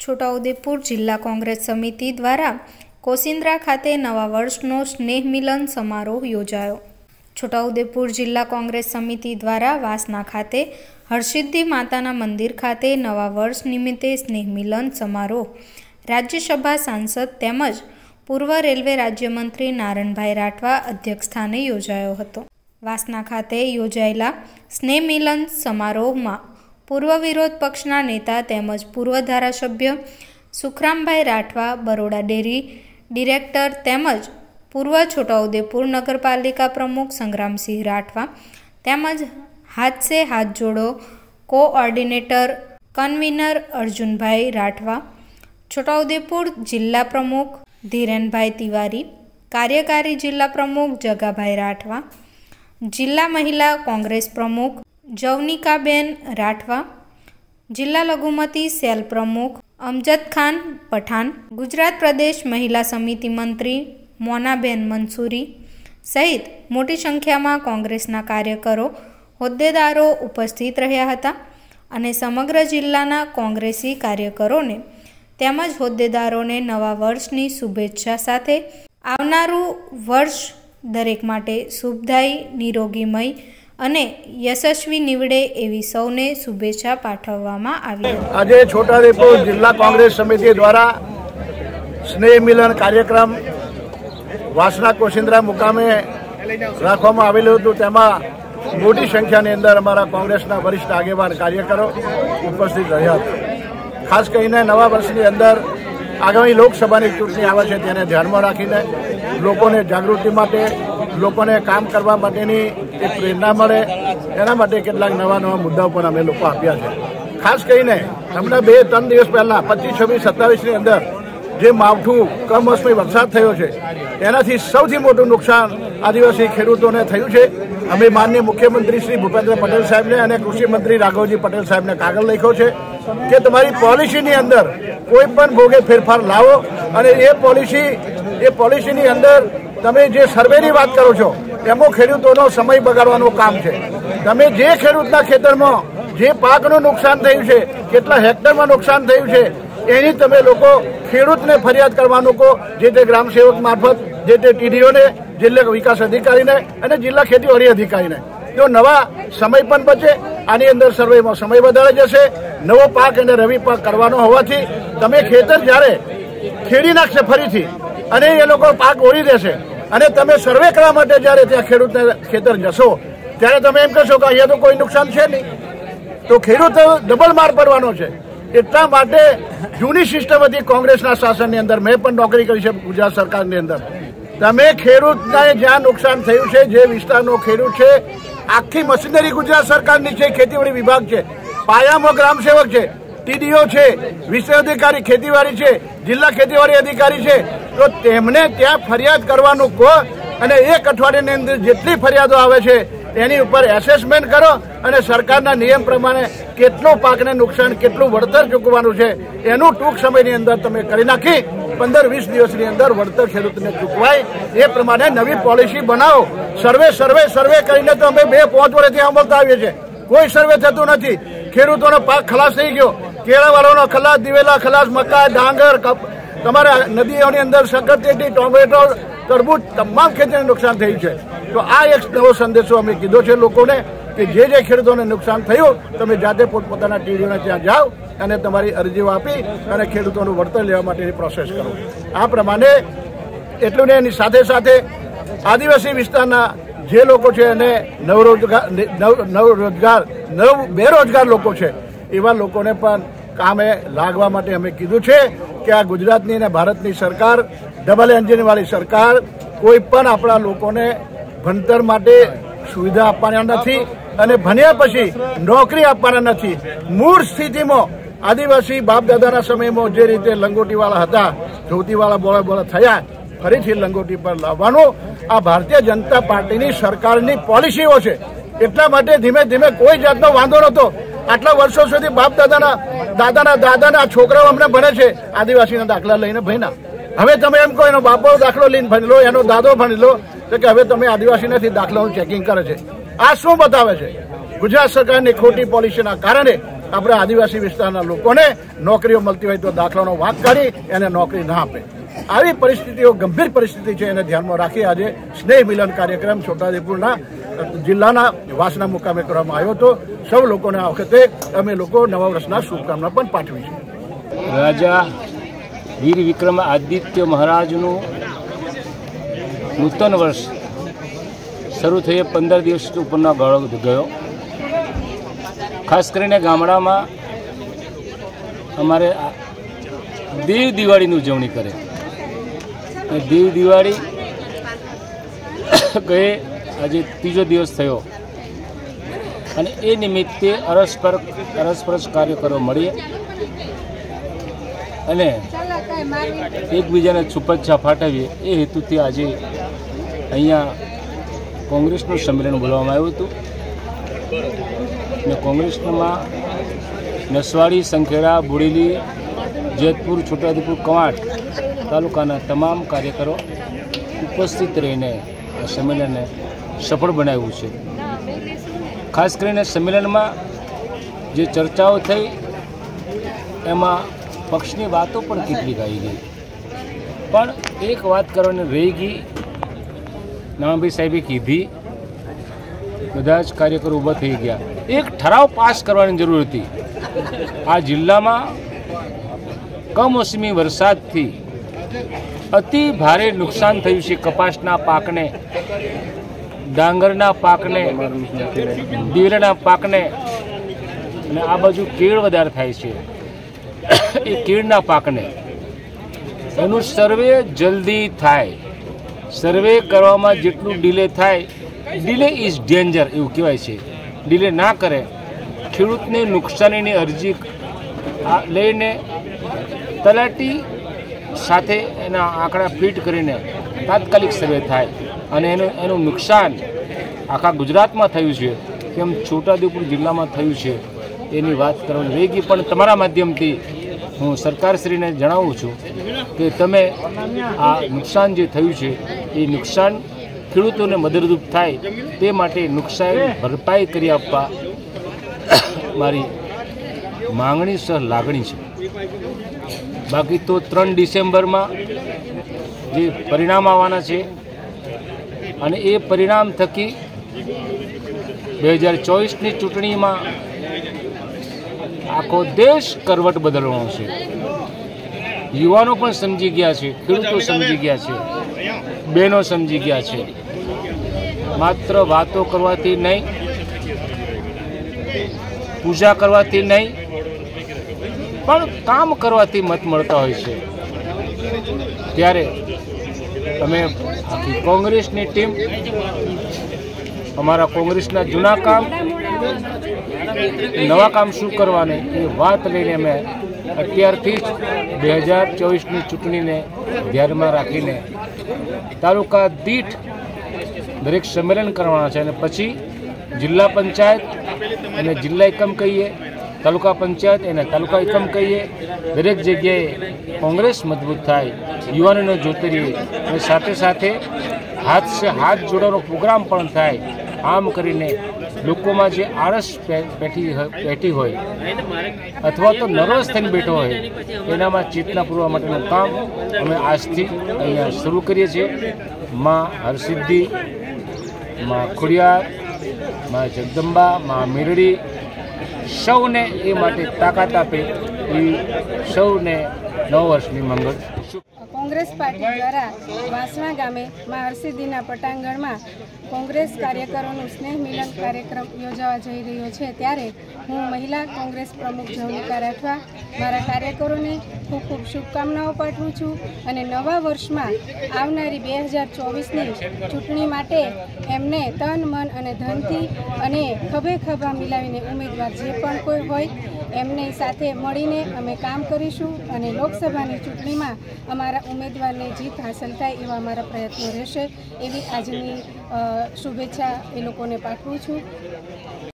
છોટાઉદેપુર જિલ્લા કોંગ્રેસ સમિતિ દ્વારા કોસિન્દ્રા ખાતે નવા વર્ષનો સ્નેહ મિલન સમારોહ યોજાયો। છોટાઉદેપુર જિલ્લા કોંગ્રેસ સમિતિ દ્વારા વાસના ખાતે હરસિદ્ધિ માતાના મંદિર ખાતે નવા વર્ષ નિમિત્તે સ્નેહ મિલન સમારોહ રાજ્યસભા સાંસદ તેમજ પૂર્વ રેલવે રાજ્યમંત્રી નારણભાઈ રાઠવા અધ્યક્ષસ્થાને યોજાયો હતો। વાસના ખાતે યોજાયેલા સ્નેહ મિલન સમારોહમાં પૂર્વ વિરોધ પક્ષના નેતા તેમજ પૂર્વ ધારાસભ્ય સુખરામભાઈ રાઠવા, બરોડા ડેરી ડિરેક્ટર તેમજ પૂર્વ છોટાઉદેપુર નગરપાલિકા પ્રમુખ સંગ્રામસિંહ રાઠવા તેમજ હાથ સે હાથ જોડો કોઓર્ડિનેટર કન્વીનર અર્જુનભાઈ રાઠવા, છોટાઉદેપુર જિલ્લા પ્રમુખ ધીરેનભાઈ તિવારી, કાર્યકારી જિલ્લા પ્રમુખ જગાભાઈ રાઠવા, જિલ્લા મહિલા કોંગ્રેસ પ્રમુખ જવનિકાબેન રાઠવા, જિલ્લા લઘુમતી સેલ પ્રમુખ અમજદ ખાન પઠાણ, ગુજરાત પ્રદેશ મહિલા સમિતિ મંત્રી મોનાબેન મંસૂરી સહિત મોટી સંખ્યામાં કોંગ્રેસના કાર્યકરો, હોદ્દેદારો ઉપસ્થિત રહ્યા હતા અને સમગ્ર જિલ્લાના કોંગ્રેસી કાર્યકરોને તેમજ હોદ્દેદારોને નવા વર્ષની શુભેચ્છા સાથે આવનારું વર્ષ દરેક માટે શુભદાયી, નિરોગીમય અને યશસ્વી નીવડે એવી સૌને શુભેચ્છા પાઠવવામાં આવી। આજે છોટાઉદેપુર જિલ્લા કોંગ્રેસ સમિતિ દ્વારા સ્નેહ મિલન કાર્યક્રમ વાસના કોસિન્દ્રા મુકામે રાખવામાં આવેલું હતું। તેમાં મોટી સંખ્યાની અંદર અમારા કોંગ્રેસના વરિષ્ઠ આગેવાન કાર્યકરો ઉપસ્થિત રહ્યા હતા। ખાસ કરીને નવા વર્ષની અંદર આગામી લોકસભાની ચૂંટણી આવે છે તેને ધ્યાનમાં રાખીને લોકોને જાગૃતિ માટે, લોકોને કામ કરવા માટેની એક પ્રેરણા મળે એના માટે કેટલાક નવા મુદ્દાઓ પણ અમે લોકો આપ્યા છે। ખાસ કરીને હમણાં 2-3 દિવસ પહેલાં 25, 26, 27ની અંદર જે માવઠું કમોસમી વરસાદ થયો છે એનાથી સૌથી મોટું નુકસાન આદિવાસી ખેડૂતોને થયું છે। અમે માનનીય મુખ્યમંત્રી શ્રી ભૂપેન્દ્ર પટેલ સાહેબને અને કૃષિ મંત્રી રાઘવજી પટેલ સાહેબને કાગળ લખ્યો છે કે તમારી પોલિસીની અંદર કોઈ પણ ભોગે ફેરફાર લાવો અને એ પોલિસીની અંદર તમે જે સર્વેની વાત કરો છો એમાં ખેડૂતોનો સમય બગાડવાનું કામ છે। તમે જે ખેડૂતના ખેતરમાં જે પાકનું નુકસાન થયું છે, કેટલા હેક્ટરમાં નુકસાન થયું છે એની તમે લોકો ખેડૂતને ફરિયાદ કરવાનું કહો, જે તે ગ્રામ સેવક મારફત, જે તે ટીડીઓને, જિલ્લા વિકાસ અધિકારીને અને જિલ્લા ખેતીવાડી અધિકારીને। જો નવા સમય પણ બચે, આની અંદર સર્વેમાં સમય વધારે જશે, નવો પાક અને રવિ પાક કરવાનો હોવાથી તમે ખેતર જ્યારે ખેડી નાખશે ફરીથી અને એ લોકો પાક ઓળી દેશે અને તમે સર્વે કરવા માટે જ્યારે ત્યાં ખેડૂતને ખેતર જશો ત્યારે તમે એમ કહેશો કે અહીંયા તો કોઈ નુકસાન છે નહીં, તો ખેડૂત ડબલ માર પડવાનો છે। એટલા માટે જૂની સિસ્ટમ હતી કોંગ્રેસના શાસનની અંદર, મેં પણ નોકરી કરી છે ગુજરાત સરકારની અંદર, તમે ખેડૂતને જ્યાં નુકસાન થયું છે, જે વિસ્તારનો ખેડૂત છે, આખી મશીનરી ગુજરાત સરકારની છે, ખેતીવાડી વિભાગ છે, પાયામાં ગ્રામ સેવક છે, ટીડીઓ છે, વિષય અધિકારી ખેતીવાડી છે, જિલ્લા ખેતીવાડી અધિકારી છે, તો તેમને ત્યાં ફરિયાદ કરવાનું કહો અને 1 અઠવાડિયાની અંદર જેટલી ફરિયાદો આવે છે એની ઉપર એસેસમેન્ટ કરો અને સરકારના નિયમ પ્રમાણે કેટલો પાકને નુકસાન, કેટલું વળતર ચૂકવવાનું છે એનું ટૂંક સમયની અંદર તમે કરી નાખી 15-20 દિવસની અંદર વળતર ખેડૂતને ચૂકવાય એ પ્રમાણે નવી પોલિસી બનાવો। સર્વે કરીને તો અમે 2-5 વર્ષથી અમલતા આવીએ છીએ, કોઈ સર્વે થતું નથી। ખેડૂતોનો પાક ખલાસ થઈ ગયો, કેળાવાળાનો ખલાસ, દિવેલા ખલાસ, મકાઈ, ડાંગર, તમારા નદીઓની અંદર શક્કરટેટી, ટોમેટો, તરબૂચ, તમામ ખેતીને નુકસાન થયું છે। તો આ એક નવો સંદેશો અમે કીધો છે લોકોને કે જે ખેડૂતોને નુકસાન થયું તમે જાતે પોતપોતાના ટીડીઓને ત્યાં જાઓ અને તમારી અરજીઓ આપી અને ખેડૂતોનું વળતર લેવા માટેની પ્રોસેસ કરો। આ પ્રમાણે એટલું ને એની સાથે સાથે આદિવાસી વિસ્તારના જે લોકો છે અને બેરોજગાર લોકો છે એવા લોકોને પણ કામે લાગવા માટે અમે કીધું છે કે આ ગુજરાતની અને ભારતની સરકાર ડબલ એન્જિનવાળી સરકાર કોઈ પણ આપણા લોકોને ભણતર માટે સુવિધા આપવાના નથી અને ભણ્યા પછી નોકરી આપવાના નથી। મૂળ સ્થિતિમાં આદિવાસી બાપ દાદાના સમયમાં જે રીતે લંગોટીવાળા હતા, ધોતીવાળા બોળા થયા, ફરીથી લંગોટી પર લાવવાનું આ ભારતીય જનતા પાર્ટીની સરકારની પોલિસીઓ છે। એટલા માટે ધીમે ધીમે કોઈ જાતનો વાંધો નહોતો। આટલા વર્ષો સુધી બાપ દાદાના છોકરાઓ અમને ભણે છે આદિવાસીના દાખલા લઈને ભણ્યા। હવે તમે એમ કહો એનો બાપો દાખલો લઈને ભણી લો, એનો દાદો ભણી લો, તો કે હવે તમે આદિવાસી નથી દાખલાનું ચેકિંગ કરે છે। આ શું બતાવે છે? ગુજરાત સરકારની ખોટી પોલિસીના કારણે આપણે આદિવાસી વિસ્તારના લોકોને નોકરીઓ મળતી હોય તો દાખલાનો વાંક કાઢી એને નોકરી ના આપે। આવી પરિસ્થિતિઓ ગંભીર પરિસ્થિતિ છે, એને ધ્યાનમાં રાખી આજે સ્નેહ મિલન કાર્યક્રમ છોટાઉદેપુરના જિલ્લાના વાસના મુકામે કરવામાં આવ્યો હતો। સૌ લોકોને આ વખતે અમે લોકો નવા વર્ષના શુભકામના પણ પાઠવી છે। રાજા વીર વિક્રમાદિત્ય મહારાજનું નૂતન વર્ષ શરૂ થયે 15 દિવસ ઉપરનો ગાળો ગયો। ખાસ કરીને ગામડામાં અમારે દેવ દિવાળીની ઉજવણી કરે। દેવ દિવાળી ગયે આજે 3જો દિવસ થયો અને એ નિમિત્તે અરસપરસ કાર્યકરો મળીએ અને એકબીજાને શુભેચ્છા પાઠવીએ એ હેતુથી આજે અહીંયા કોંગ્રેસનું સંમેલન બોલાવવામાં આવ્યું હતું અને કોંગ્રેસમાં નસવાડી, સંખેડા, બોડેલી, જેતપુર, છોટાઉદેપુર, કવાંટ તાલુકાના તમામ કાર્યકરો ઉપસ્થિત રહીને આ સંમેલનને સફળ બનાવ્યું છે। ખાસ કરીને સંમેલનમાં જે ચર્ચાઓ થઈ એમાં પક્ષની વાતો પણ કેટલીક આવી ગઈ, પણ એક વાત કરવાની રહી ગઈ। નાણાભાઈ સાહેબે કીધી, બધા જ કાર્યકરો ઊભા થઈ ગયા। એક ઠરાવ પાસ કરવાની જરૂર હતી। આ જિલ્લામાં કમોસમી વરસાદથી અતિ ભારે નુકસાન થયું છે। કપાસના પાકને, ડાંગરના પાકને, દિવેલાના પાકને અને આ બાજુ કેળ વધારે થાય છે। એ કેળના પાકને એનું સર્વે જલ્દી થાય। સર્વે કરવામાં જેટલું ડિલે થાય, ડિલે ઇઝ ડેન્જર એવું કહેવાય છે। ડિલે ના કરે, ખેડૂતને નુકસાનીની અરજી લઈને તલાટી સાથે એના આંકડા ફિટ કરીને તાત્કાલિક સર્વે થાય અને એનું નુકસાન આખા ગુજરાતમાં થયું છે તેમ છોટાઉદેપુર જિલ્લામાં થયું છે એની વાત કરવાની રહી ગઈ। પણ તમારા માધ્યમથી હું સરકારશ્રીને જણાવું છું કે તમે આ નુકસાન જે થયું છે એ નુકસાન ખેડૂતોને મદદરૂપ થાય તે માટે નુકસાન ભરપાઈ કરી આપવા મારી માંગણી સહ લાગણી છે। બાકી તો 3 ડિસેમ્બરમાં જે પરિણામ આવવાના છે અને એ પરિણામ થકી 2024ની ચૂંટણીમાં આખો દેશ કરવટ બદલવાનો છે। યુવાનો પણ સમજી ગયા છે, ખેડૂતો સમજી ગયા છે, બહેનો સમજી ગયા છે। માત્ર વાતો કરવાથી નહીં, પૂજા કરવાથી નહીં, પણ કામ કરવાથી મત મળતા હોય છે। ત્યારે અમે આખી કોંગ્રેસની ટીમ અમારા કોંગ્રેસના જૂના કામ, નવા કામ શું કરવાને એ વાત લઈને અમે અત્યારથી જ 2024ની ચૂંટણીને ધ્યાનમાં રાખીને તાલુકા દીઠ દરેક સંમેલન કરવાના છે અને પછી જિલ્લા પંચાયત અને જિલ્લા એકમ કહીએ, તાલુકા પંચાયત એને તાલુકા એકમ કહીએ, દરેક જગ્યાએ કોંગ્રેસ મજબૂત થાય, યુવાનોને જોતી રહીએ અને સાથે સાથે હાથ જોડવાનો પ્રોગ્રામ પણ થાય। આમ કરીને લોકોમાં જે આળસ બેઠી હોય અથવા તો નર્વસ થઈને બેઠો હોય એનામાં ચેતના પૂરવા માટેનું કામ અમે આજથી અહીંયા શરૂ કરીએ છીએ। માં હરસિદ્ધિ, માં ખોડિયાર, માં જગદંબા, માં મેરડી સૌને એ માટે તાકાત આપે એ સૌને નવ વર્ષની મંગળ। કોંગ્રેસ પાર્ટી દ્વારા વાસણા ગામે મા હરસિદ્ધિના પટાંગણમાં કોંગ્રેસ કાર્યકરોનું સ્નેહ મિલન કાર્યક્રમ યોજાવા જઈ રહ્યો છે। ત્યારે હું મહિલા કોંગ્રેસ પ્રમુખ જવનિકા રાઠવા મારા કાર્યકરોને ખૂબ ખૂબ શુભકામનાઓ પાઠવું છું અને નવા વર્ષમાં આવનારી 2024ની ચૂંટણી માટે એમને તન, મન અને ધનથી અને ખભે ખભા મિલાવીને ઉમેદવાર જે પણ કોઈ હોય એમની સાથે મળીને અમે કામ કરીશું અને લોકસભાની ચૂંટણીમાં અમારા ઉમેદવારને જીત હાંસલ થાય એવા અમારા પ્રયત્નો રહેશે એવી આજની શુભેચ્છા એ લોકોને પાઠવું છું।